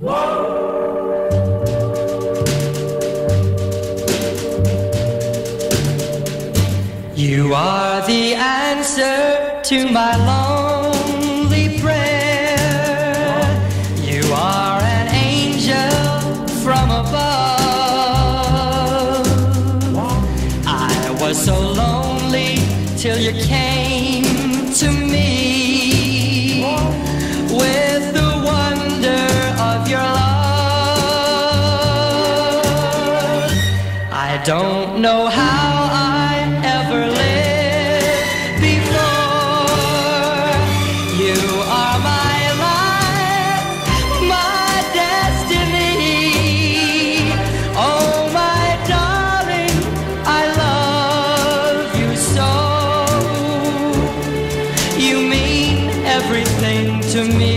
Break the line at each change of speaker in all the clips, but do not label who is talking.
You are the answer to my lonely prayer. You are an angel from above. I was so lonely till you came to me with the wonder of your love. I don't know how I ever lived before. You are my life, my destiny. Oh, my darling, I love you so. You mean everything to me.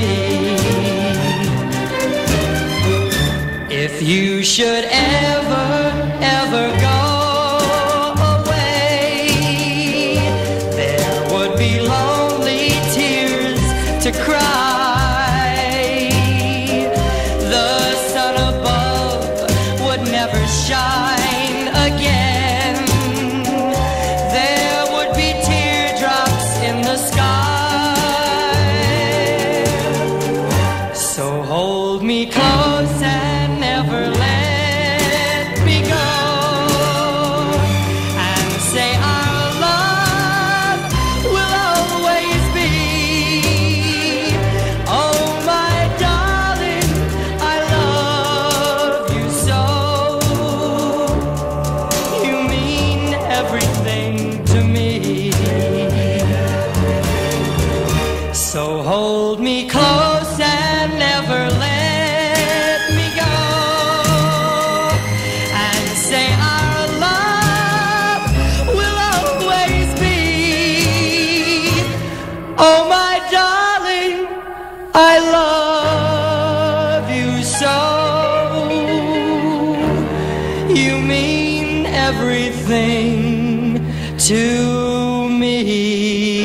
If you should ever go away, there would be lonely tears to cry. The sun above would never shine again. There would be teardrops in the sky. So hold me close and never let me go, and say our love will always be. Oh, my darling, I love you so. You mean everything to me. So hold me close and never let me go, and say our love will always be. Oh, my darling, I love you so. You mean everything to me.